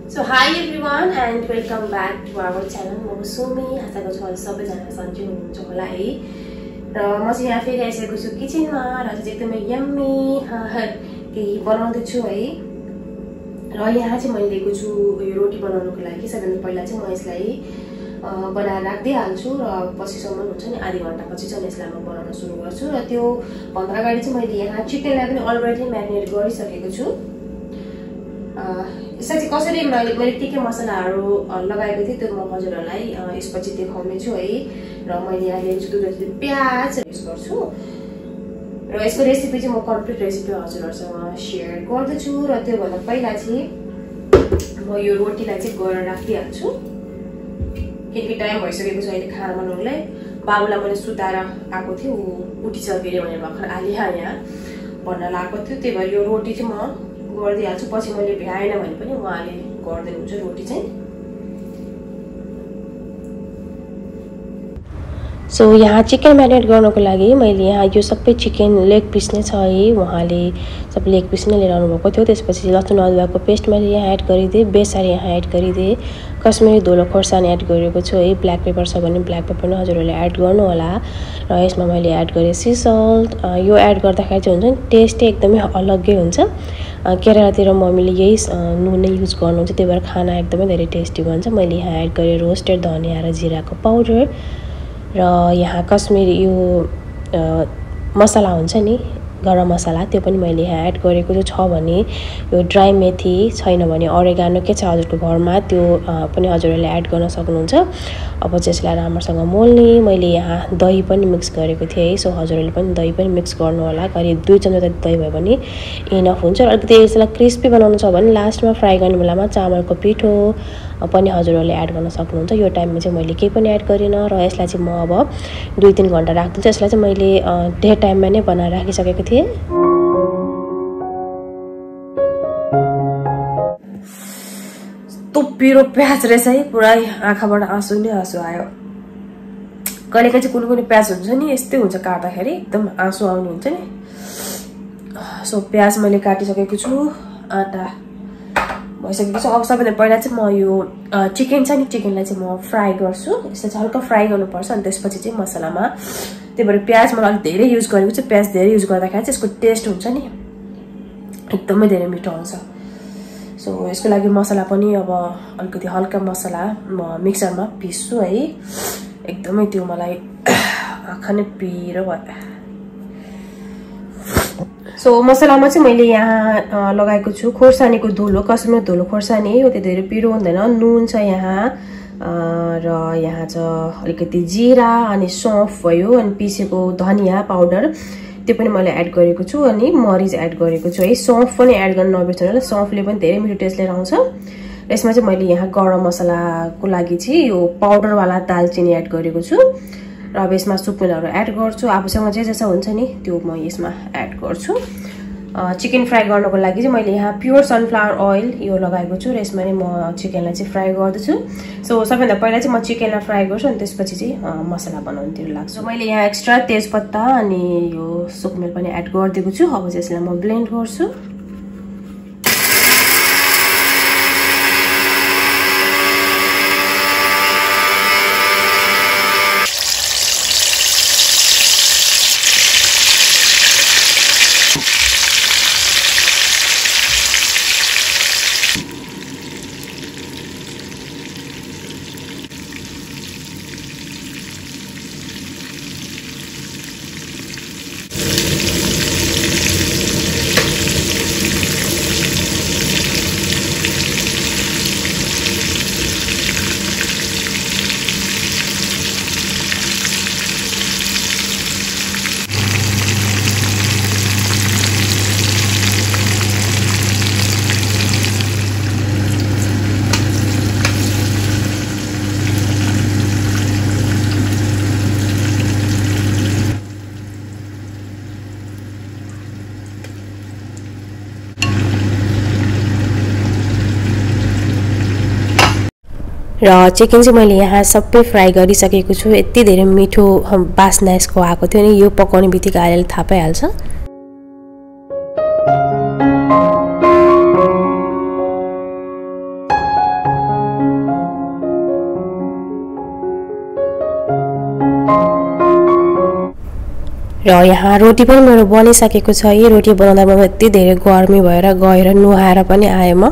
So hi everyone and welcome back to our channel. Momo Sumi आजको छ सबैजना सन्चै हुनुहुन्छ होला है। र म चाहिँ यहाँ फेरि आइसकेको छु किचनमा र चाहिँ एकदमै यम्मी केही बनाउँदै छु है। र यहाँ चाहिँ मैले लिएको छु यो रोटी बनाउनको लागि। सबैभन्दा पहिला चाहिँ म यसलाई बनाएर राख्दै हाल्छु र पछिसम्म हुन्छ नि आधी घण्टा पछि चाहिँ यसलाई म बनाउन सुरु गर्छु। र त्यो भन्दा अगाडि चाहिँ मैले यहाँ चिकनलाई पनि अलरेडी म्यारिनेट गरिसकेको छु। यसलाई चाहिँ कसरी मैले के मसलाहरू लगाएको थिएँ त्यो म हजुरहरूलाई यसपछि देखाउने छु है। र मैले यहाँ लिएको छु दुईवटा प्याज युज गर्छु र यसको रेसिपी चाहिँ म कम्प्लिट रेसिपी हजुरहरूसँग सेयर गर्दैछु। र त्योभन्दा पहिला चाहिँ म यो रोटीलाई चाहिँ गरेर राखिदिइहाल्छु किनकि टाइम भइसकेको छ अहिले खाना बनाउनुलाई। बाबुलाई मैले सुताएर आएको थिएँ, ऊ उठिसक्यो अरे भनेर भर्खर आलिया यहाँ भन्न लागेको थियो। त्यही भएर यो रोटी चाहिँ म गरिदिइहाल्छु। पछि मैले भ्याएन भने पनि उहाँले गरिदिनुहुन्छ रोटी चाहिँ। सो यहाँ चिकन म्यारिनेट गर्नको लागि मैले यहाँ यो सबै चिकन लेग पिस नै छ है। उहाँले सब लेग पिस नै लिएर आउनुभएको थियो। त्यसपछि लसुन अदुवाको पेस्ट मैले यहाँ एड गरिदिएँ, बेसार यहाँ एड गरिदिएँ, कश्मिरी धुलो खोर्सानी एड गरेको छु है। ब्ल्याक पेपर छ भने ब्ल्याक पेपर नै हजुरहरूले एड गर्नु होला। र यसमा मैले एड गरेँ सी सल्ट। यो एड गर्दाखेरि चाहिँ हुन्छ नि टेस्ट एकदमै अलग्गै हुन्छ। केरलातिर मम्मीले यही नुन नै युज गर्नुहुन्छ, त्यही भएर खाना एकदमै धेरै टेस्टी बन्छ। मैले यहाँ एड गरेँ रोस्टेड धनिया र जिराको पाउडर र यहाँ कश्मिरी यो मसला हुन्छ नि गरम मसला त्यो पनि मैले यहाँ एड गरेको छ भने यो ड्राई मेथी छैन भने अरेगानो के छ हजुरको घरमा त्यो पनि हजुरहरूले एड गर्न सक्नुहुन्छ। अब चाहिँ यसलाई राम्रोसँग मोल्ने। मैले यहाँ दही पनि मिक्स गरेको थिएँ है। सो हजुरहरूले पनि दही पनि मिक्स गर्नु होला। करिब 2 चम्चा जति दही भयो भने इनफ हुन्छ। र अलिकति यसलाई क्रिस्पी बनाउनु छ भने लास्टमा फ्राई गर्ने बेलामा चामलको पिठो पनि हजुरहरूले एड गर्न सक्नुहुन्छ। यो टाइममा चाहिँ मैले केही पनि एड गरिनँ र यसलाई चाहिँ म अब 2-3 घण्टा राख्दिन्छु। यसलाई चाहिँ मैले डे टाइममा नै बनाएर राखिसकेको थिएँ। पिरो प्याज रहेछ है, पुरै आँखाबाट आँसु नै आँसु आयो। कहिलेकाहीँ चाहिँ कुनै प्याज हुन्छ नि यस्तै हुन्छ, काट्दाखेरि एकदम आँसु आउने हुन्छ नि। सो प्याज मैले काटिसकेको छु, आँटा भइसकेको छ। अब सबैभन्दा पहिला चाहिँ म यो चिकन छ नि चिकनलाई चाहिँ म फ्राई गर्छु। यसलाई चाहिँ हल्का फ्राई गर्नुपर्छ अनि त्यसपछि चाहिँ मसलामा। त्यही भएर प्याज मलाई अलिक धेरै युज गरेको छु। प्याज धेरै युज गर्दाखेरि चाहिँ यसको टेस्ट हुन्छ नि एकदमै धेरै मिठो आउँछ। सो यसको लागि मसला पनि अब अलिकति हल्का मसला म मिक्सरमा पिस्छु है। एकदमै त्यो मलाई आँखा नै पिरो भयो। सो मसलामा चाहिँ मैले यहाँ लगाएको छु खोर्सानीको धुलो, कश्मिरी धुलो खोर्सानी। यो त्यो धेरै पिरो हुँदैन। नुन छ यहाँ र यहाँ छ अलिकति जिरा अनि सौँफ भयो अनि पिसेको धनिया पाउडर त्यो पनि मैले एड गरेको छु अनि मरिच एड गरेको छु है। सौँफ पनि एड गर्न नबिर्सनु होला, सौँफले पनि धेरै मिठो टेस्ट लिएर आउँछ। यसमा चाहिँ मैले यहाँ गरम मसलाको लागि चाहिँ यो पाउडरवाला दालचिनी एड गरेको छु र अब यसमा सुकुनहरू एड गर्छु। आफूसँग जे जस्तो हुन्छ नि त्यो म यसमा एड गर्छु। चिकन फ्राई गर्नको लागि चाहिँ मैले यहाँ प्योर सनफ्लावर ओइल यो लगाएको छु र यसमा नै म चिकनलाई चाहिँ फ्राई गर्दैछु। सो सबैभन्दा पहिला चाहिँ म चिकनलाई फ्राई गर्छु अनि त्यसपछि चाहिँ मसला बनाउनुतिर लाग्छु। मैले यहाँ एक्स्ट्रा तेजपत्ता अनि यो सुकमेल पनि एड गरिदिएको छु। अब चाहिँ यसलाई म ब्लेन्ड गर्छु। र चिकन चाहिँ मैले यहाँ सबै फ्राई गरिसकेको छु। यति धेरै मिठो बास्ना यसको आएको थियो नि, यो पकाउने बित्तिकै आइले थाहा पाइहाल्छ। र यहाँ रोटी पनि मेरो बनिसकेको छ। यी रोटी बनाउँदा म यति धेरै गर्मी भएर गएर नुहाएर पनि आएँ म।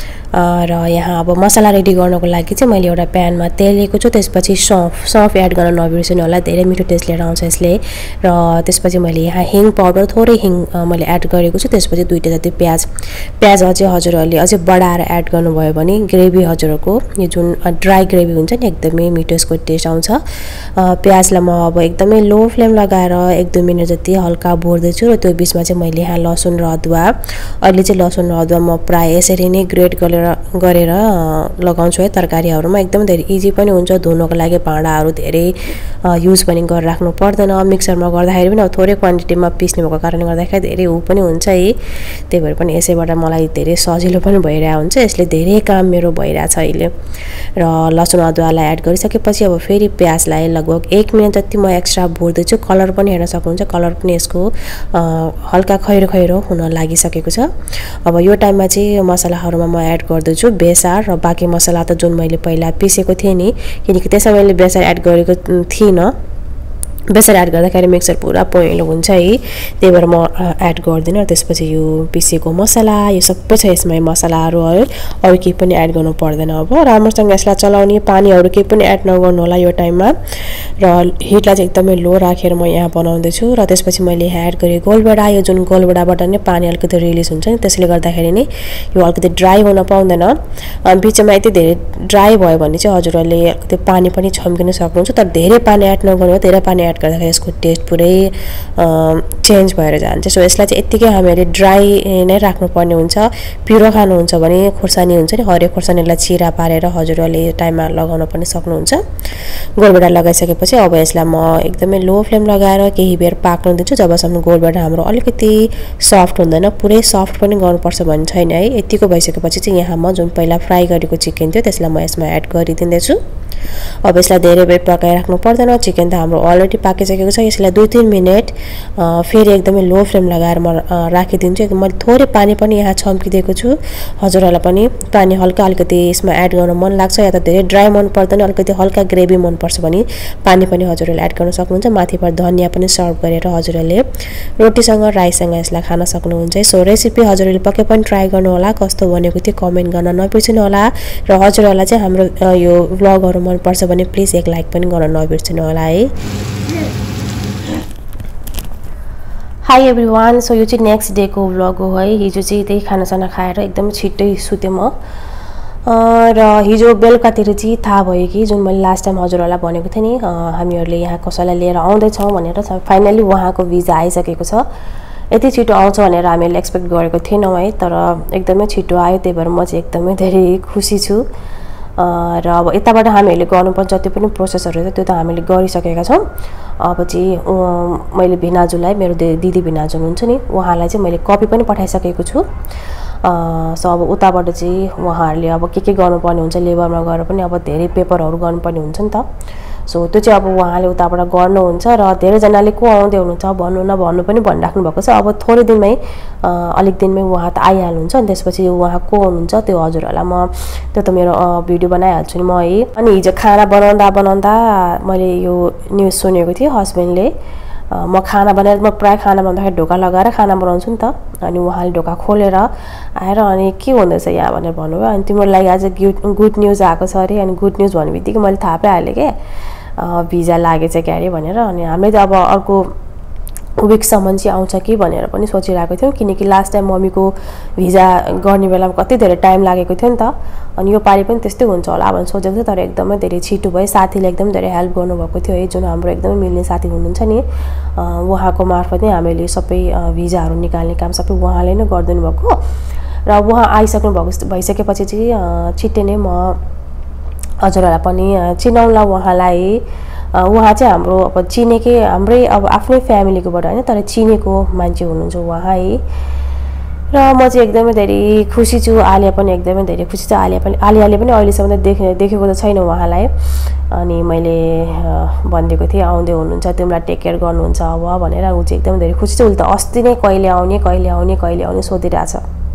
र यहाँ अब मसला रेडी गर्नको लागि चाहिँ मैले एउटा प्यानमा तेल लिएको छु। त्यसपछि सौँफ एड गर्न नबिर्सनु होला, धेरै मिठो टेस्ट लिएर आउँछ यसले। र त्यसपछि मैले यहाँ हिङ पाउडर थोरै हिङ मैले एड गरेको छु। त्यसपछि 2टा जति प्याज अझै हजुरहरूले अझै बढाएर एड गर्नुभयो भने ग्रेभी हजुरहरूको यो जुन ड्राई ग्रेभी हुन्छ नि एकदमै मिठो यसको टेस्ट आउँछ। प्याजलाई म अब एकदमै लो फ्लेम लगाएर 1-2 मिनेट जति हल्का भुर्दैछु। र त्यो बिचमा चाहिँ मैले यहाँ लसुन र अदुवा, अहिले चाहिँ लसुन र अदुवा म प्राय यसरी नै ग्रेट गरेर लगाउँछु है तरकारीहरुमा। एकदम धेरै इजी पनि हुन्छ, धुनको लागि भाँडाहरु धेरै युज पनि गरेर राख्नु पर्दैन। मिक्सरमा गर्दाखेरि पनि थोरै क्वान्टिटीमा पिस्ने भएको कारणले गर्दाखेरि धेरै उ पनि हुन्छ है। त्यही भएर पनि यसैबाट मलाई धेरै सजिलो पनि भइरहेको हुन्छ। यसले धेरै काम मेरो भइरहेछ अहिले। र लसुन अदुवालाई एड गरिसकेपछि अब फेरि प्याजलाई लगभग 1 मिनेट जति म एक्स्ट्रा भुर्दैछु। कलर पनि हेर्न सक्नुहुन्छ, कलर पनि यसको हल्का खैरो खैरो हुन लागिसकेको छ। अब यो टाइममा चाहिँ मसलाहरुमा म एड गर्दैछु बेसार र बाँकी मसला त जुन मैले पहिला पिसेको थिएँ नि, किनकि त्यसमा मैले बेसार एड गरेको थिइनँ। बेसार एड गर्दाखेरि मिक्सर पुरा पहेँलो हुन्छ है, त्यही भएर म एड गर्दिनँ। त्यसपछि यो पिसेको मसला यो सबै छ यसमा मसलाहरु है, अरु केही पनि एड गर्नु पर्दैन। अब राम्रोसँग यसलाई चलाउने, पानीहरु केही पनि एड नगर्नु होला यो टाइममा। र हिटलाई चाहिँ एकदमै लो राखेर म यहाँ बनाउँदै छु। र त्यसपछि मैले यहाँ एड गरेँ गोलबेडा। यो जुन गोलबेडाबाट नै पानी अलिकति रिलिज हुन्छ नि, त्यसले गर्दाखेरि नि यो अलिकति ड्राई हुन पाउँदैन। बीचमा यति धेरै ड्राई भयो भने चाहिँ हजुरहरूले अलिकति पानी पनि छम्किन सक्नुहुन्छ, तर धेरै पानी एड नगर्नु। धेरै पानी एड गर्दाखेरि यसको टेस्ट पुरै चेन्ज भएर जान्छ। सो यसलाई चाहिँ यतिकै हामीले ड्राई नै राख्नुपर्ने हुन्छ। पिरो खानुहुन्छ भने खुर्सानी हुन्छ नि, हरियो खुर्सानीलाई चिरा पारेर हजुरहरूले टाइममा लगाउन पनि सक्नुहुन्छ। गोलबेडा लगाइसकेपछि अब यसलाई म एकदमै लो फ्लेम लगाएर केही बेर पाक्न दिन्छु, जबसम्म गोलबेडा हाम्रो अलिकति सफ्ट हुँदैन। पुरै सफ्ट पनि गर्नुपर्छ भन्ने छैन है। यतिको भइसकेपछि चाहिँ यहाँ म जुन पहिला फ्राई गरेको चिकन थियो त्यसलाई म यसमा एड गरिदिँदैछु। अब यसलाई धेरै बेर पकाइराख्नु पर्दैन, चिकन त हाम्रो अलरेडी पाकिसकेको छ। यसलाई 2-3 मिनेट फेरि एकदमै लो फ्लेम लगाएर म राखिदिन्छु। एकदम मैले थोरै पानी पनि यहाँ छम्किदिएको छु। हजुरहरूलाई पनि पानी हल्का अलिकति यसमा एड गर्न मन लाग्छ या त धेरै ड्राई मन पर्दैन, अलिकति हल्का ग्रेभी मन पर्छ भने पानी पनि हजुरहरूले एड गर्न सक्नुहुन्छ। माथिबाट धनिया पनि सर्भ गरेर हजुरहरूले रोटीसँग राइससँग यसलाई खान सक्नुहुन्छ। सो रेसिपी हजुरहरूले पक्कै पनि ट्राई गर्नु होला। कस्तो बनेको थियो कमेन्ट गर्न नबिर्सनु होला। र हजुरहरूलाई चाहिँ हाम्रो यो भ्लगहरु मन पर्छ भने प्लिज एक लाइक पनि गर्न नबिर्सनु होला है। हाई एभ्रीवान, सो यो चाहिँ नेक्स्ट डे को भ्लग हो है। हिजो चाहिँ त्यही खानासाना खाएर एकदम छिट्टै सुतेँ म। र हिजो बेलुकातिर चाहिँ थाहा भयो कि जुन मैले लास्ट टाइम हजुरहरूलाई भनेको थिएँ नि हामीहरूले यहाँ कसैलाई लिएर आउँदैछौँ भनेर, फाइनली उहाँको भिजा आइसकेको छ। यति छिटो आउँछ भनेर हामीले एक्सपेक्ट गरेको थिएनौँ है, तर एकदमै छिटो आयो। त्यही भएर म चाहिँ एकदमै धेरै खुसी छु। र अब यताबाट हामीहरूले गर्नुपर्ने जति पनि प्रोसेसहरू थियो त्यो त हामीले गरिसकेका छौँ। अब चाहिँ मैले भिनाजुलाई, मेरो दिदी भिनाजु हुनुहुन्छ नि, उहाँलाई चाहिँ मैले कपी पनि पठाइसकेको छु। सो अब उताबाट चाहिँ उहाँहरूले अब के गर्नुपर्ने हुन्छ, लेबरमा गएर पनि अब धेरै पेपरहरू गर्नुपर्ने हुन्छ नि त। सो त्यो चाहिँ अब उहाँले उताबाट गर्नुहुन्छ। र धेरैजनाले को आउँदै हुनुहुन्छ भन्नु नभन्नु पनि भनिराख्नु भएको छ। अब थोरै दिनमै अलिक दिनमै उहाँ त आइहाल्नुहुन्छ, अनि त्यसपछि उहाँ को हुनुहुन्छ त्यो हजुरहरूलाई म त्यो त मेरो भिडियो बनाइहाल्छु नि म है। अनि हिजो खाना बनाउँदा मैले यो न्युज सुनेको थिएँ, हस्बेन्डले म खाना बनाएर, म प्रायः खाना बनाउँदाखेरि ढोका लगाएर खाना बनाउँछु नि त, अनि उहाँले ढोका खोलेर आएर अनि के हुँदैछ यहाँ भनेर भन्नुभयो। अनि तिम्रो लागि आज गुड न्युज आएको छ अरे। अनि गुड न्युज भन्ने बित्तिकै मैले थाहा पाइहालेँ क्या भिजा लागेछ क्या अरे भनेर। अनि हामीले त अब अर्को विकसम्म चाहिँ आउँछ कि भनेर पनि सोचिरहेको थियौँ, किनकि लास्ट टाइम मम्मीको भिजा गर्ने बेलामा कति धेरै टाइम लागेको थियो नि त। अनि यो पालि पनि त्यस्तै हुन्छ होला भनेर सोचेको थियो, तर एकदमै धेरै छिटो भयो। साथीले एकदम धेरै हेल्प गर्नुभएको थियो है, जुन हाम्रो एकदमै मिल्ने साथी हुनुहुन्छ नि, उहाँको मार्फत नै हामीले सबै भिजाहरू निकाल्ने काम सबै उहाँले नै गरिदिनु भएको। र उहाँ आइसक्नु भइसकेपछि चाहिँ छिट्टै नै म हजुरहरूलाई पनि चिनाउला उहाँलाई। उहाँ चाहिँ हाम्रो अब चिनेकै, हाम्रै अब आफ्नै फ्यामिलीकोबाट होइन, तर चिनेको मान्छे हुनुहुन्छ उहाँ है। र म चाहिँ एकदमै धेरै खुसी छु। आलिया पनि एकदमै धेरै खुसी छ। आलियाले पनि अहिलेसम्म त देखेको त छैन उहाँलाई। अनि मैले भनिदिएको थिएँ आउँदै हुनुहुन्छ, तिमीलाई टेक केयर गर्नुहुन्छ अब भनेर। ऊ चाहिँ एकदमै धेरै खुसी छ। उसले त अस्ति नै कहिले आउने सोधिरहेछ।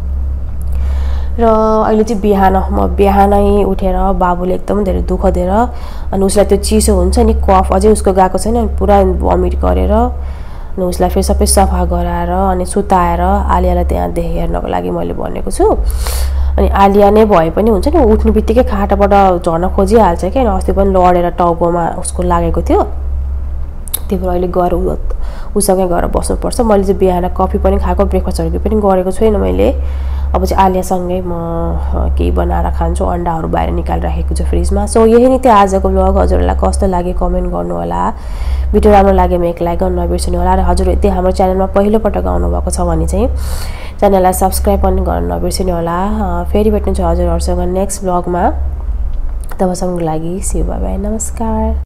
र अहिले चाहिँ म बिहानै उठेर बाबुले एकदम धेरै दुःख दिएर, अनि उसलाई त्यो चिसो हुन्छ नि, कफ अझै उसको गएको छैन, पुरा भमिट गरेर अनि उसलाई फेरि सबै सफा गराएर अनि सुताएर आलियालाई त्यहाँ हेर्नको लागि मैले भनेको छु। अनि आलिया नै भए पनि हुन्छ नि उठ्ने बित्तिकै खाटाबाट झर्न खोजिहाल्छ क्या। अस्ति पनि लडेर टाउकोमा उसको लागेको थियो, त्यही भएर अहिले गएर उसँगै गएर बस्नुपर्छ। मैले चाहिँ बिहान कफी पनि खाएको, ब्रेकफास्टहरू पनि गरेको छैन मैले। अब चाहिँ आलियासँगै म केही बनाएर खान्छु, अन्डाहरू बाहिर निकालिराखेको छु फ्रिजमा। सो यही नै थियो आजको भ्लग। हजुरहरूलाई कस्तो लाग्यो कमेन्ट गर्नु होला। भिडियो राम्रो लाग्यो भने एक लाइक गर्न नबिर्सनु होला। र हजुर यदि हाम्रो च्यानलमा पहिलोपटक आउनुभएको छ भने चाहिँ च्यानललाई सब्सक्राइब पनि गर्न नबिर्सनु होला। फेरि भेट्नु छ हजुरहरूसँग नेक्स्ट भ्लगमा। तबसम्मको लागि सी यू, बाई बाई, नमस्कार।